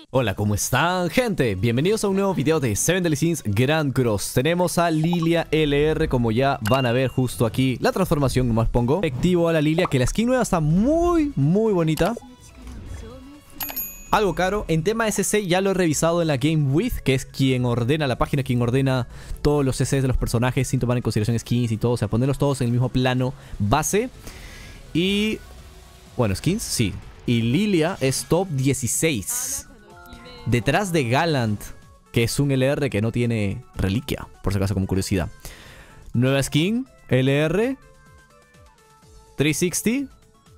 Hola, ¿cómo están, gente? Bienvenidos a un nuevo video de Seven Deadly Sins Grand Cross. Tenemos a Lilia LR, como ya van a ver justo aquí. La transformación, nomás pongo. Efectivo a la Lilia, que la skin nueva está muy bonita. Algo caro. En tema SC ya lo he revisado en la Game With, que es quien ordena la página, quien ordena todos los CCs de los personajes sin tomar en consideración skins y todo. O sea, ponerlos todos en el mismo plano base. Y... bueno, skins, sí. Y Lilia es top 16. Detrás de Gallant, que es un LR que no tiene reliquia, por si acaso como curiosidad. Nueva skin, LR 360.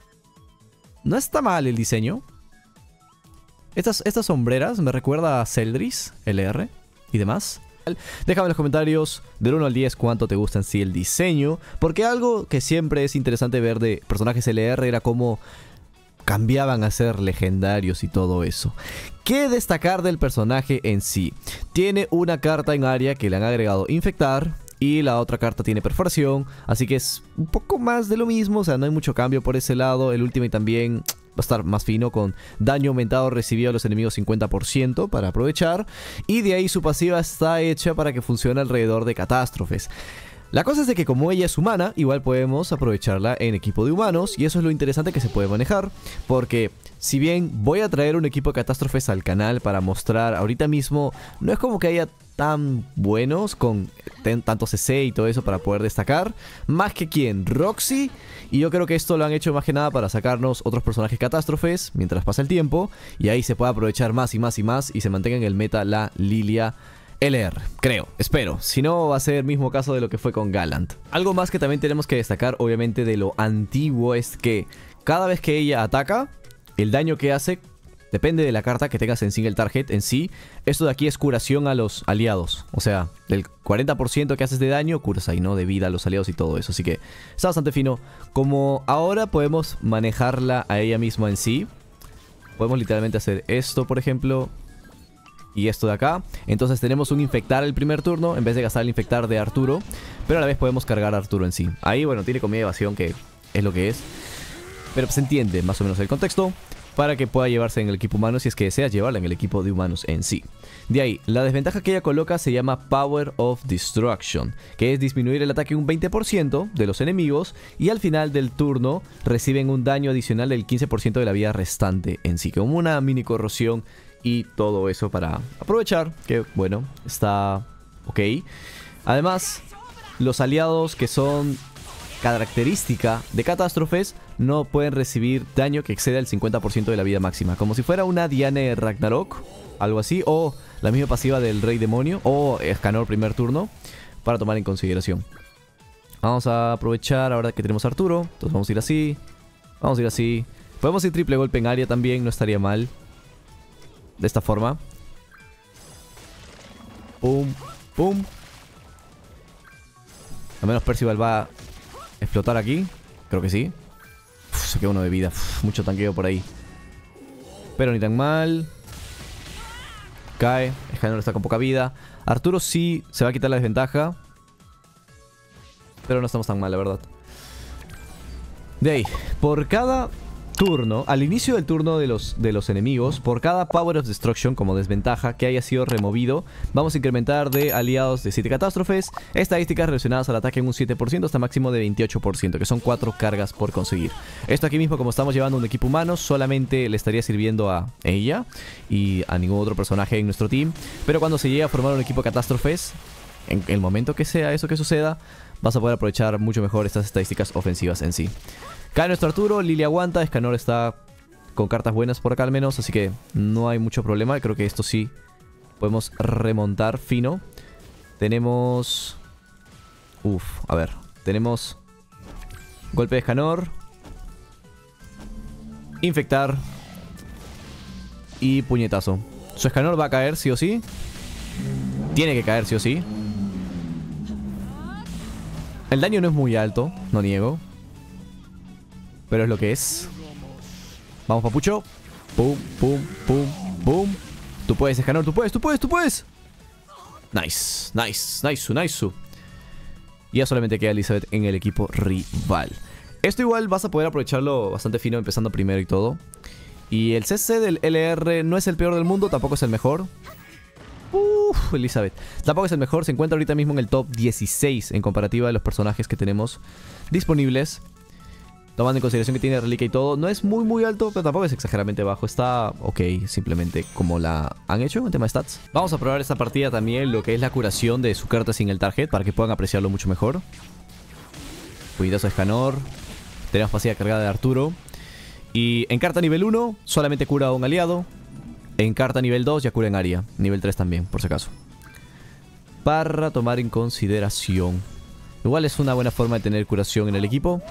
No está mal el diseño. Estas sombreras me recuerda a Celdris, LR y demás. Déjame en los comentarios del 1 al 10 cuánto te gusta en sí el diseño. Porque algo que siempre es interesante ver de personajes LR era cómo cambiaban a ser legendarios y todo eso. ¿Qué destacar del personaje en sí? Tiene una carta en área que le han agregado infectar y la otra carta tiene perforación, así que es un poco más de lo mismo, o sea, no hay mucho cambio por ese lado. El ultimate también va a estar más fino con daño aumentado recibido a los enemigos 50% para aprovechar, y de ahí su pasiva está hecha para que funcione alrededor de catástrofes. La cosa es de que como ella es humana, igual podemos aprovecharla en equipo de humanos, y eso es lo interesante que se puede manejar, porque si bien voy a traer un equipo de catástrofes al canal para mostrar ahorita mismo, no es como que haya tan buenos con tanto CC y todo eso para poder destacar, más que quien, Roxy, y yo creo que esto lo han hecho más que nada para sacarnos otros personajes catástrofes mientras pasa el tiempo, y ahí se puede aprovechar más y más y más, y se mantenga en el meta la Lilia LR, creo, espero. Si no, va a ser el mismo caso de lo que fue con Gallant. Algo más que también tenemos que destacar, obviamente, de lo antiguo es que cada vez que ella ataca, el daño que hace depende de la carta que tengas en single target en sí. Esto de aquí es curación a los aliados. O sea, del 40% que haces de daño, curas ahí, ¿no? De vida a los aliados y todo eso. Así que está bastante fino. Como ahora podemos manejarla a ella misma en sí, podemos literalmente hacer esto, por ejemplo, y esto de acá. Entonces tenemos un infectar el primer turno en vez de gastar el infectar de Arturo, pero a la vez podemos cargar a Arturo en sí. Ahí, bueno, tiene comida de evasión, que es lo que es, pero se entiende más o menos el contexto para que pueda llevarse en el equipo humano si es que deseas llevarla en el equipo de humanos en sí. De ahí, la desventaja que ella coloca se llama Power of Destruction, que es disminuir el ataque un 20% de los enemigos, y al final del turno reciben un daño adicional del 15% de la vida restante en sí, como una mini corrosión y todo eso para aprovechar, que bueno, está ok. Además, los aliados que son característica de catástrofes no pueden recibir daño que exceda el 50% de la vida máxima, como si fuera una Diane Ragnarok, algo así, o la misma pasiva del Rey Demonio, o Escanor primer turno, para tomar en consideración. Vamos a aprovechar ahora que tenemos a Arturo, entonces vamos a ir así, vamos a ir así. Podemos ir triple golpe en área también, no estaría mal. De esta forma. Pum, pum. Al menos Percival va a explotar aquí. Creo que sí. Se queda uno de vida. Mucho tanqueo por ahí. Pero ni tan mal. Cae. Escanor está con poca vida. Arturo sí se va a quitar la desventaja. Pero no estamos tan mal, la verdad. De ahí, por cada turno, al inicio del turno de los enemigos, por cada Power of Destruction como desventaja que haya sido removido, vamos a incrementar de aliados de 7 catástrofes, estadísticas relacionadas al ataque en un 7% hasta máximo de 28%, que son 4 cargas por conseguir. Esto aquí mismo, como estamos llevando un equipo humano, solamente le estaría sirviendo a ella y a ningún otro personaje en nuestro team, pero cuando se llegue a formar un equipo de catástrofes, en el momento que sea eso que suceda, vas a poder aprovechar mucho mejor estas estadísticas ofensivas en sí. Cae nuestro Arturo, Lilia aguanta, Escanor está con cartas buenas por acá al menos, así que no hay mucho problema. Creo que esto sí podemos remontar fino. Tenemos... a ver, tenemos golpe de Escanor, infectar y puñetazo. Su Escanor va a caer sí o sí. Tiene que caer sí o sí. El daño no es muy alto, no niego, pero es lo que es. Vamos, papucho. Pum, pum, pum, pum. Tú puedes, Escanor, tú puedes, tú puedes, tú puedes. Nice, nice, nice, nice. Y ya solamente queda Elizabeth en el equipo rival. Esto igual vas a poder aprovecharlo bastante fino empezando primero y todo. Y el CC del LR no es el peor del mundo, tampoco es el mejor. Elizabeth. Tampoco es el mejor, se encuentra ahorita mismo en el top 16 en comparativa de los personajes que tenemos disponibles. Tomando en consideración que tiene reliquia y todo. No es muy alto, pero tampoco es exageradamente bajo. Está ok, simplemente como la han hecho en tema de stats. Vamos a probar esta partida también lo que es la curación de su carta sin el target, para que puedan apreciarlo mucho mejor. Cuidazo de Escanor. Tenemos pasiva cargada de Arturo. Y en carta nivel 1 solamente cura a un aliado. En carta nivel 2 ya cura en área. Nivel 3 también, por si acaso. Para tomar en consideración. Igual es una buena forma de tener curación en el equipo.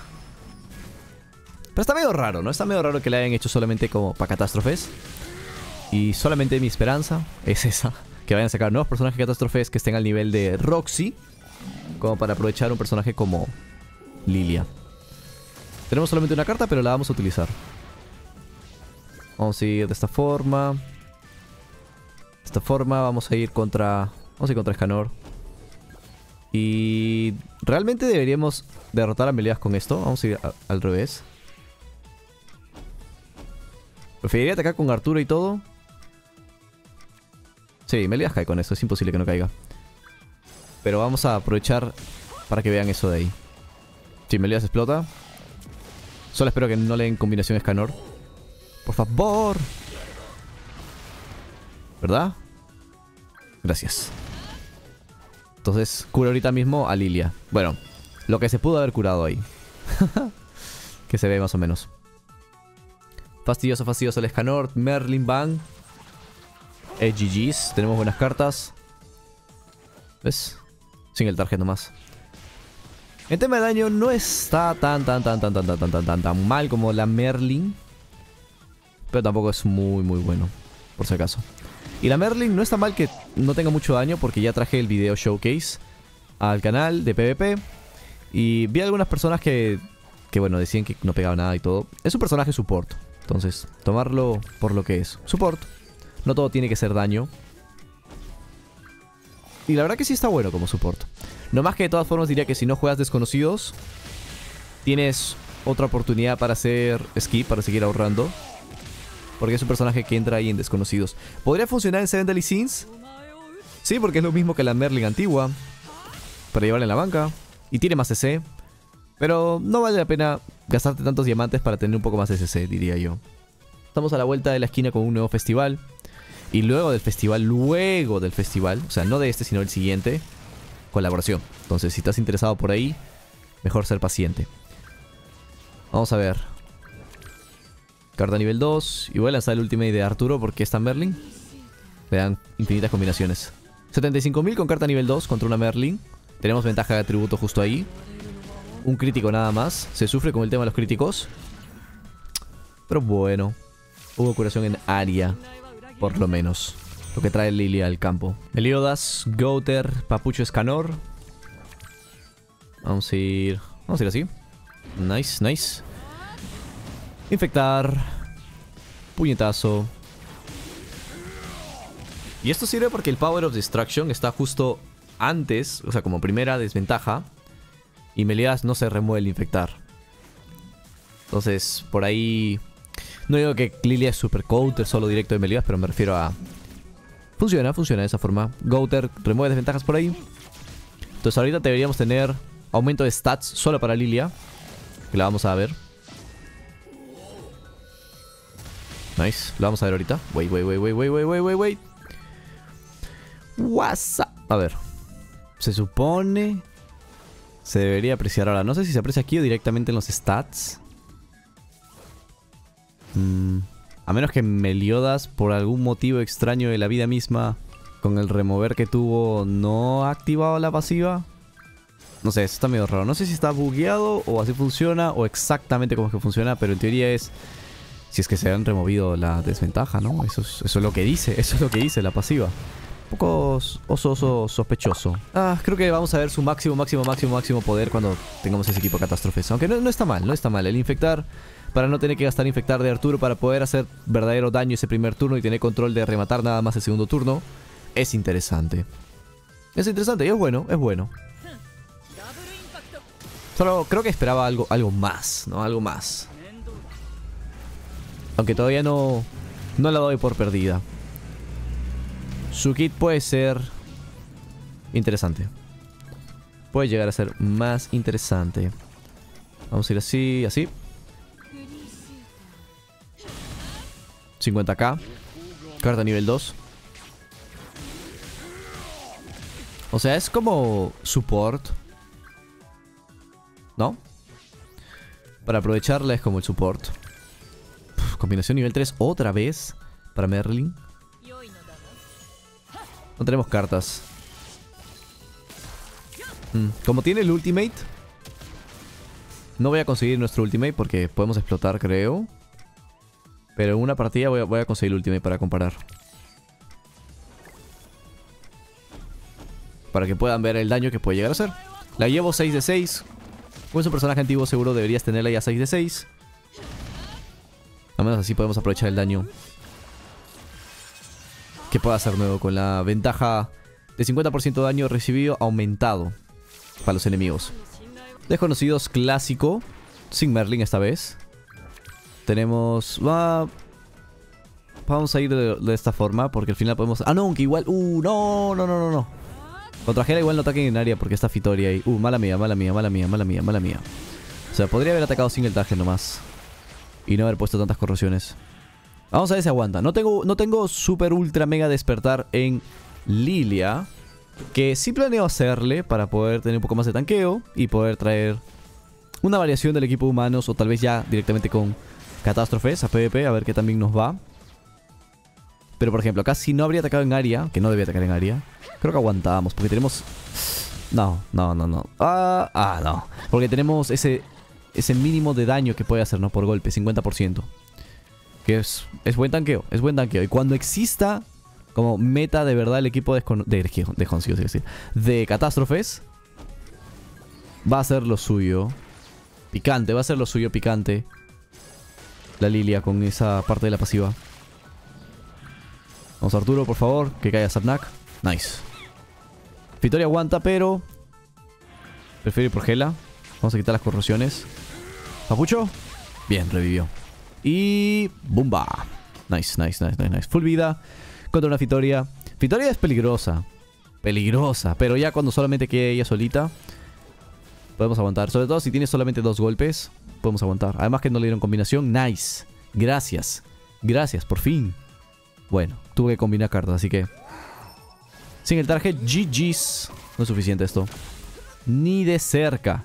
Pero está medio raro, ¿no? Está medio raro que le hayan hecho solamente como para catástrofes. Y solamente mi esperanza es esa. Que vayan a sacar nuevos personajes catástrofes que estén al nivel de Roxy. Como para aprovechar un personaje como Lilia. Tenemos solamente una carta, pero la vamos a utilizar. Vamos a ir de esta forma. De esta forma vamos a ir contra... Vamos a ir contra Escanor. Y... realmente deberíamos derrotar a Meleas con esto. Vamos a ir al revés. Preferiría atacar con Arturo y todo. Sí, Meleas cae con eso. Es imposible que no caiga. Pero vamos a aprovechar para que vean eso de ahí. Si Meleas explota. Solo espero que no le den combinación Escanor. Por favor. ¿Verdad? Gracias. Entonces, cura ahorita mismo a Lilia. Bueno, lo que se pudo haber curado ahí. Que se ve más o menos. Fastidioso el Escanor. Merlin Bang. GG's. Tenemos buenas cartas. ¿Ves? Sin el target nomás. En tema de daño no está tan mal como la Merlin. Pero tampoco es muy bueno. Por si acaso. Y la Merlin no está mal que no tenga mucho daño, porque ya traje el video showcase al canal de PvP. Y vi algunas personas que bueno, decían que no pegaba nada y todo. Es un personaje support. Entonces, tomarlo por lo que es. Support. No todo tiene que ser daño. Y la verdad que sí está bueno como support. No más que de todas formas diría que si no juegas desconocidos, tienes otra oportunidad para hacer skip, para seguir ahorrando. Porque es un personaje que entra ahí en desconocidos. ¿Podría funcionar en Seven Deadly Sins? Sí, porque es lo mismo que la Merlin antigua. Para llevarla en la banca. Y tiene más CC. Pero no vale la pena gastarte tantos diamantes para tener un poco más de CC, diría yo. Estamos a la vuelta de la esquina con un nuevo festival. Y luego del festival, o sea, no de este sino del siguiente, colaboración. Entonces, si estás interesado por ahí, mejor ser paciente. Vamos a ver. Carta nivel 2. Y voy a lanzar el ultimate de Arturo porque está Merlin. Le dan infinitas combinaciones. 75.000 con carta nivel 2 contra una Merlin. Tenemos ventaja de atributo justo ahí. Un crítico nada más. Se sufre con el tema de los críticos. Pero bueno. Hubo curación en área. Por lo menos. Lo que trae Lilia al campo. Meliodas, Gouter, Papucho Escanor. Vamos a ir así. Nice. Infectar. Puñetazo. Y esto sirve porque el Power of Destruction está justo antes, o sea, como primera desventaja. Y Meliodas no se remueve el infectar. Entonces, por ahí... No digo que Lilia es super counter solo directo de Meliodas, pero me refiero a... Funciona de esa forma. Gouter remueve desventajas por ahí. Entonces ahorita deberíamos tener aumento de stats solo para Lilia. Que la vamos a ver. Nice, la vamos a ver ahorita. Wait. What's up? A ver. Se supone... Se debería apreciar ahora. No sé si se aprecia aquí o directamente en los stats. A menos que Meliodas, por algún motivo extraño de la vida misma, con el remover que tuvo, no ha activado la pasiva. No sé, eso está medio raro. No sé si está bugueado o así funciona o exactamente cómo es que funciona, pero en teoría es... Si es que se han removido la desventaja, ¿no? Eso es lo que dice, la pasiva. Un poco sospechoso. Creo que vamos a ver su máximo poder cuando tengamos ese equipo catástrofes. Aunque no está mal. El infectar, para no tener que gastar infectar de Arturo, para poder hacer verdadero daño ese primer turno y tener control de rematar nada más el segundo turno, es interesante. Y es bueno. Solo creo que esperaba algo más, ¿no? Algo más. Aunque todavía no la doy por perdida. Su kit puede ser interesante. Puede llegar a ser más interesante. Vamos a ir así, así. 50k. Carta nivel 2. O sea, es como support, ¿no? Para aprovecharla es como el support. Combinación nivel 3 otra vez para Merlin. No tenemos cartas. Como tiene el ultimate, no voy a conseguir nuestro ultimate porque podemos explotar, creo. Pero en una partida voy a conseguir el ultimate para comparar. Para que puedan ver el daño que puede llegar a hacer. La llevo 6 de 6. Como es un personaje antiguo, seguro deberías tenerla ya 6 de 6. Al menos así podemos aprovechar el daño que pueda hacer nuevo, con la ventaja de 50% de daño recibido aumentado para los enemigos. Desconocidos clásico, sin Merlin esta vez. Tenemos... vamos a ir de esta forma porque al final podemos... Ah, no, aunque igual... no. Contra Hela igual no ataquen en área porque está Fitoria ahí. Mala mía. O sea, podría haber atacado sin el traje nomás y no haber puesto tantas corrosiones. Vamos a ver si aguanta. No tengo super ultra mega despertar en Lilia, que sí planeo hacerle para poder tener un poco más de tanqueo y poder traer una variación del equipo de humanos, o tal vez ya directamente con catástrofes a PvP, a ver qué también nos va. Pero por ejemplo, acá si no habría atacado en área, que no debía atacar en área, creo que aguantamos porque tenemos... No. No. Porque tenemos ese mínimo de daño que puede hacer, ¿no? Por golpe, 50%. Que es buen tanqueo, Y cuando exista como meta de verdad el equipo de catástrofes, va a ser lo suyo. Va a ser lo suyo picante. La Lilia con esa parte de la pasiva. Vamos Arturo, por favor, que caiga Sapnak. Nice. Fitoria aguanta, pero prefiero ir por Hela. Vamos a quitar las corrosiones. Papucho. Bien, revivió. Y... ¡Bumba! Nice. Full vida contra una Fitoria. Fitoria es peligrosa. Pero ya cuando solamente quede ella solita, podemos aguantar. Sobre todo si tiene solamente 2 golpes, podemos aguantar. Además que no le dieron combinación. Nice. Gracias, por fin. Bueno, tuve que combinar cartas, así que... Sin el target, GG's. No es suficiente esto. Ni de cerca.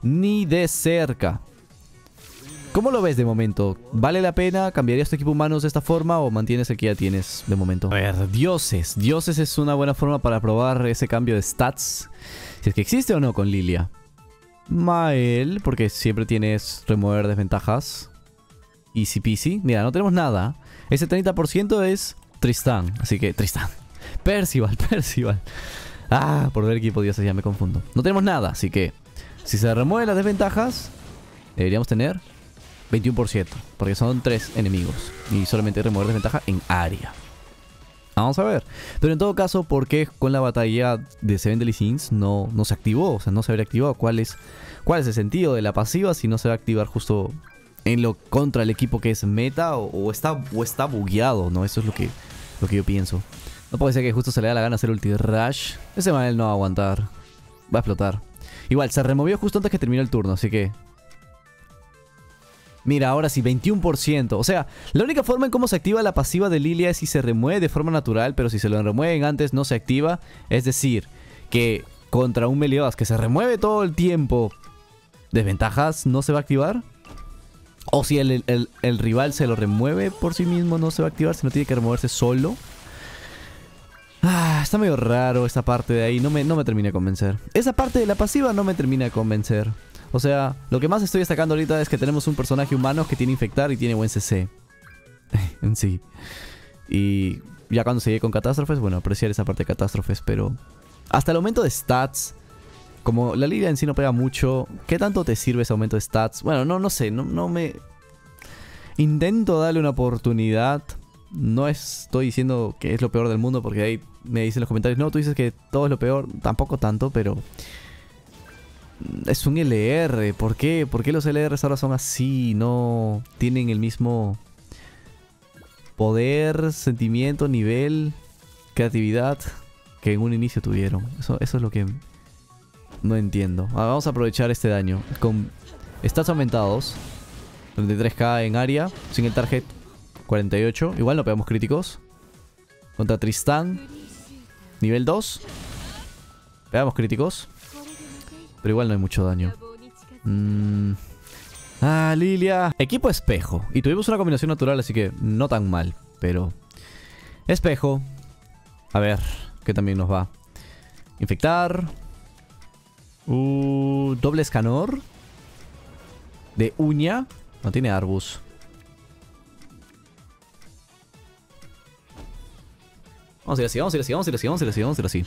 ¿Cómo lo ves de momento? ¿Vale la pena? ¿Cambiarías tu equipo humanos de esta forma o mantienes el que ya tienes de momento? A ver, dioses. Dioses es una buena forma para probar ese cambio de stats. Si es que existe o no con Lilia. Mael, porque siempre tienes remover desventajas. Easy peasy. Mira, no tenemos nada. Ese 30% es Tristán. Así que Tristán. Percival. Por ver equipo dioses ya me confundo. No tenemos nada, así que si se remueven las desventajas, deberíamos tener 21%, porque son 3 enemigos y solamente remover desventaja en área. Vamos a ver. Pero en todo caso, ¿por qué con la batalla de Seven Deadly Sins no se activó? O sea, no se habría activado. ¿Cuál es el sentido de la pasiva si no se va a activar justo contra el equipo que es meta o está bugueado, ¿no? Eso es lo que yo pienso. No puede ser que justo se le da la gana hacer ulti rush. Ese Mael no va a aguantar. Va a explotar. Igual, se removió justo antes que terminó el turno, así que... Mira, ahora sí, 21%. O sea, la única forma en cómo se activa la pasiva de Lilia es si se remueve de forma natural, pero si se lo remueven antes no se activa. Es decir, que contra un Meliodas que se remueve todo el tiempo, desventajas no se va a activar. O si el rival se lo remueve por sí mismo, no se va a activar, sino tiene que removerse solo. Está medio raro esta parte de ahí, no me termina de convencer. Esa parte de la pasiva no me termina de convencer. O sea, lo que más estoy destacando ahorita es que tenemos un personaje humano que tiene infectar y tiene buen CC. En sí. Y ya cuando se llegue con catástrofes, bueno, apreciar esa parte de catástrofes, pero... Hasta el aumento de stats, como la Lilia en sí no pega mucho, ¿qué tanto te sirve ese aumento de stats? Bueno, no sé, no me... Intento darle una oportunidad. No estoy diciendo que es lo peor del mundo, porque ahí me dicen en los comentarios, no, tú dices que todo es lo peor. Tampoco tanto, pero... Es un LR. ¿Por qué? ¿Por qué los LRs ahora son así? No tienen el mismo poder, sentimiento, nivel, creatividad que en un inicio tuvieron. Eso es lo que no entiendo. Vamos a aprovechar este daño. Con stats aumentados. 33k en área. Sin el target. 48. Igual no pegamos críticos. Contra Tristán. Nivel 2. Pegamos críticos. Pero igual no hay mucho daño. Ah, Lilia. Equipo espejo. Y tuvimos una combinación natural, así que no tan mal. Pero espejo. A ver, ¿qué también nos va? Infectar. Doble escanor. De uña. No tiene Arbus. Vamos a ir así, vamos a ir así, vamos a ir así, vamos a ir así, vamos a ir así.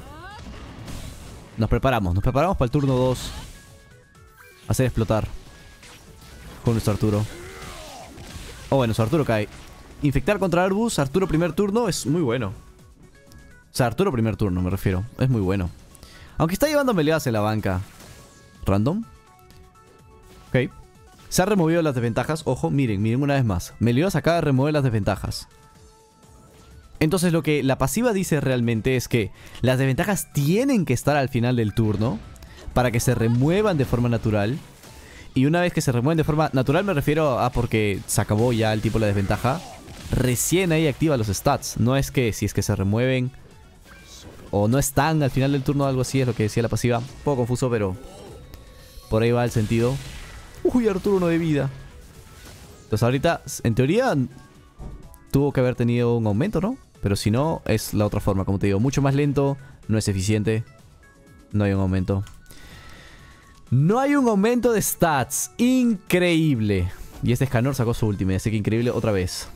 Nos preparamos para el turno 2. Hacer explotar. Con nuestro Arturo. Oh, bueno, su Arturo cae. Infectar contra Arbus, Arturo primer turno, es muy bueno. O sea, Arturo primer turno, me refiero. Es muy bueno. Aunque está llevando Meliodas en la banca. Random. Ok. Se han removido las desventajas. Ojo, miren una vez más. Meliodas acaba de remover las desventajas. Entonces lo que la pasiva dice realmente es que las desventajas tienen que estar al final del turno para que se remuevan de forma natural. Y una vez que se remueven de forma natural me refiero a porque se acabó ya el tipo de la desventaja. Recién ahí activa los stats. No es que si es que se remueven o no están al final del turno o algo así, es lo que decía la pasiva. Un poco confuso, pero por ahí va el sentido. Uy, Arturo 1 de vida. Entonces ahorita, en teoría, tuvo que haber tenido un aumento, ¿no? Pero si no, es la otra forma, como te digo. Mucho más lento, no es eficiente. No hay un aumento. No hay un aumento de stats. Increíble. Y este Escanor sacó su ultimate, así que increíble otra vez.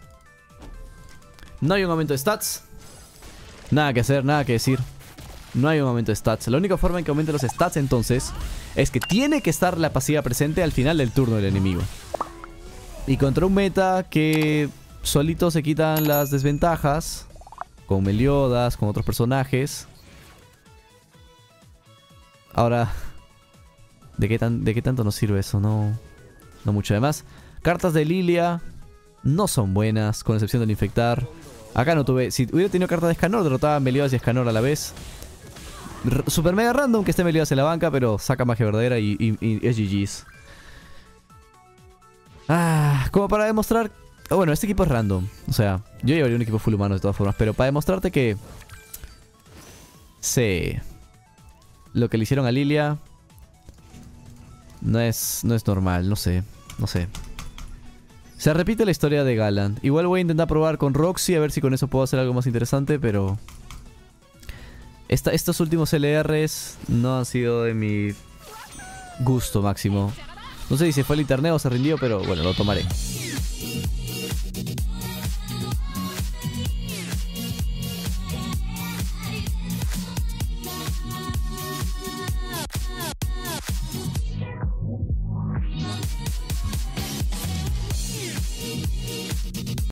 No hay un aumento de stats. Nada que hacer, nada que decir. No hay un aumento de stats. La única forma en que aumente los stats entonces es que tiene que estar la pasiva presente al final del turno del enemigo. Y contra un meta que solito se quitan las desventajas, con Meliodas, con otros personajes. Ahora, ¿de qué tanto nos sirve eso? No mucho. Además, cartas de Lilia no son buenas, con excepción del infectar. Acá no tuve... Si hubiera tenido cartas de Escanor, derrotaba a Meliodas y Escanor a la vez. Super mega random que esté Meliodas en la banca, pero saca magia verdadera y es GG's. Como para demostrar... Bueno, este equipo es random. O sea, yo llevaría un equipo full humano de todas formas, pero para demostrarte que... Sí. Lo que le hicieron a Lilia... No es normal, no sé. Se repite la historia de Gallant. Igual voy a intentar probar con Roxy, a ver si con eso puedo hacer algo más interesante, pero... Estos últimos LRs no han sido de mi gusto máximo. No sé si se fue al internet o se rindió, pero bueno, lo tomaré.